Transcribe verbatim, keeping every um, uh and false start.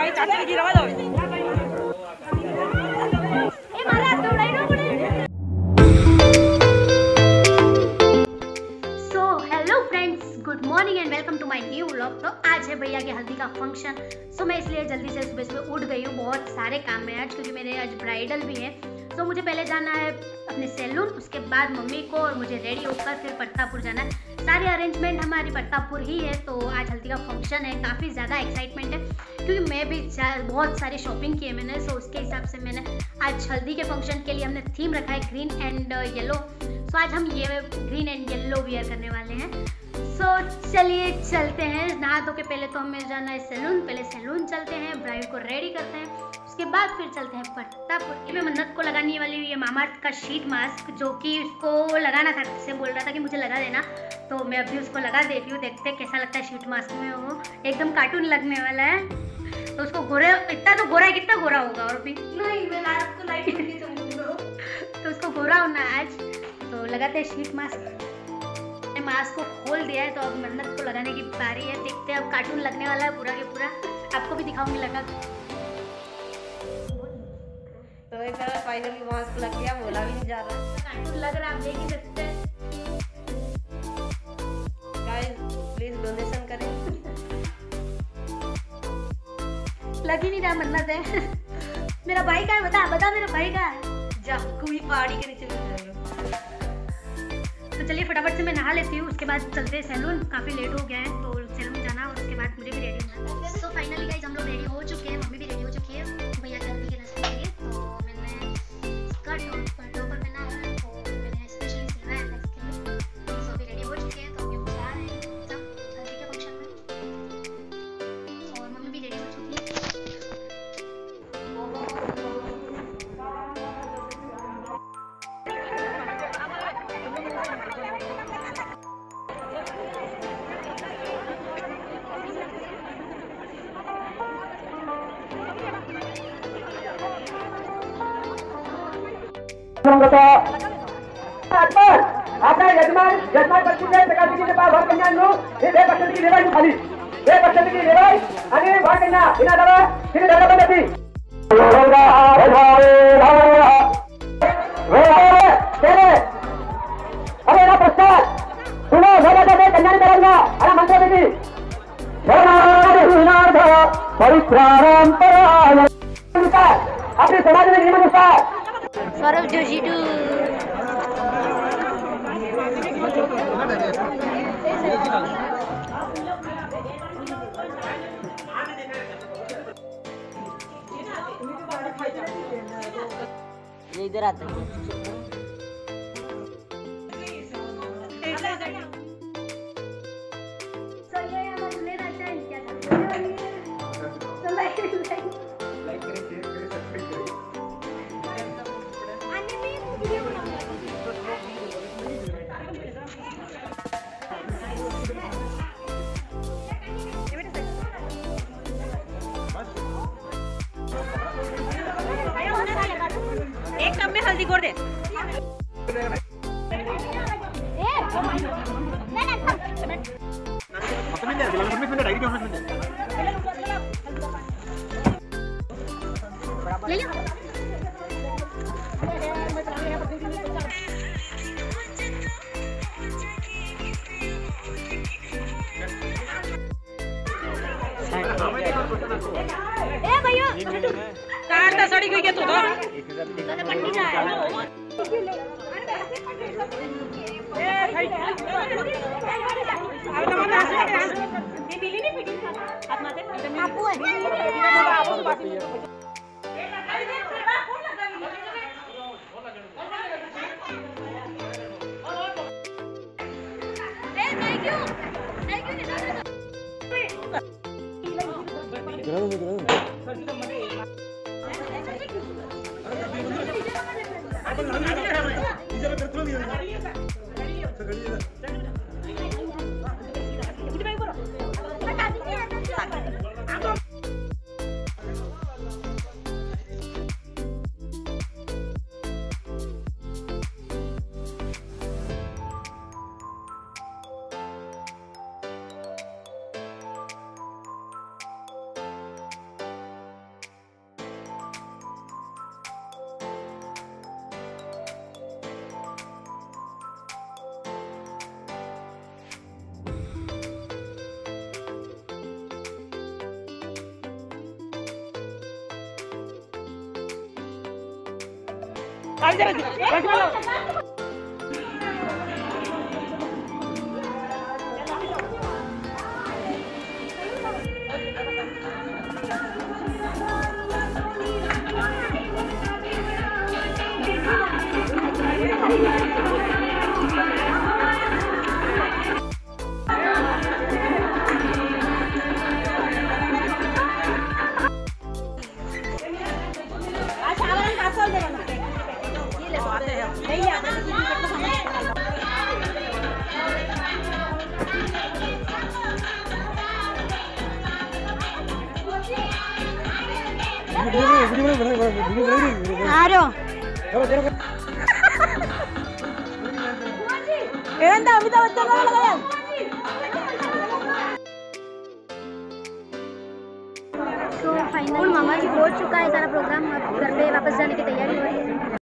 Good morning and welcome to my new vlog. तो आज है भैया के हल्दी का फंक्शन, सो मैं इसलिए जल्दी से सुबह सुबह उठ गई हूँ। बहुत सारे काम है आज, क्योंकि मेरे आज ब्राइडल भी है। तो मुझे पहले जाना है अपने सैलून, उसके बाद मम्मी को और मुझे रेडी होकर फिर प्रतापपुर जाना है। सारे अरेंजमेंट हमारी प्रतापपुर ही है। तो आज हल्दी का फंक्शन है, काफ़ी ज़्यादा एक्साइटमेंट है, क्योंकि मैं भी बहुत सारी शॉपिंग की है मैंने। सो उसके हिसाब से मैंने आज हल्दी के फंक्शन के लिए हमने थीम रखा है ग्रीन एंड येलो। सो आज हम ये ग्रीन एंड येलो वियर करने वाले हैं। सो so, चलिए चलते हैं। नहा धो के पहले तो हमें जाना है सैलून। पहले सैलून चलते हैं, ब्राइड को रेडी करते हैं, उसके बाद फिर चलते हैं प्रतापपुर। मैं मन्नत को लगाने वाली हूँ ये मामाअर्थ का शीट मास्क, जो कि उसको लगाना था, से बोल रहा था कि मुझे लगा देना। तो मैं अभी उसको लगा देती हूँ, देखते हैं कैसा लगता है शीट मास्क में। वो एकदम कार्टून लगने वाला है। तो उसको गोरा, इतना तो गोरा है, कितना गोरा होगा और भी नहीं, मैं आपको लाइट तो उसको गोरा होना है आज। तो लगाते हैं शीट मास्क। मास्क को खोल दिया है, तो अब मन्नत को लगाने की बारी है। देखते हैं, अब कार्टून लगने वाला है पूरा के पूरा। आपको भी दिखाऊंगी लगा। तो एक बार फाइनली मास्क लग गया, बोला भी नहीं जा रहा। कार्टून लग रहा है, आप देख ही सकते हैं। गाइस प्लीज डोनेशन करें। लग ही नहीं रहा मन्नत है। मेरा भाई का है, बता बता मेरा भाई का है। जा कोई पहाड़ी के नीचे बैठ जाएगा। तो चलिए फटाफट से मैं नहा लेती हूँ, उसके बाद चलते हैं सैलून। काफ़ी लेट हो गया है, तो सैलून जाना और उसके बाद मुझे भी रेडी होना है। सो फाइनली गाइस हम लोग रेडी हो चुके हैं, मम्मी भी रेडी हो चुकी है भैया के हल्दी के रस्म के लिए। तो मैंने स्कर्ट और टॉपर पहना है, तो मैंने स्पेशली सिलवाया है इसके लिए। सो भी रेडी हो चुके हैं, तो हम जा रहे हैं सब हल्दी के फंक्शन में। और मम्मी भी रेडी हो चुकी है। आपका यजमान यजमान बच्ची के प्रकाश जी के पास कन्या नो ये एक बच्चे की लेवाई खाली एक बच्चे की लेवाई आणि वाह कन्या बिना दवा फिर दवा बनती होगा अरे ना प्रसाद सुनो मेरा तो कन्या ने करना अरे मंत्र देवी शरणार्थ परित्राणम परायण अपने समाज में नियम अनुसार सौरभ जोशी टू ये इधर आता है। एक कप में हल्दी घोर दे। ले लो। ए भैया कार ता सड़ी गई है तू तो तने पट्टी जा है। ए भाई अब तो मत हंस ये बिली नहीं फिटिंग हाथ माते आपू है आपू बात ए थैंक यू थैंक यू आ रहे हो अमिताभ बच्चन को लगाया। तो फाइनल मामा जी हो चुका है सारा प्रोग्राम, अब घर पे वापस जाने की तैयारी हो रही है।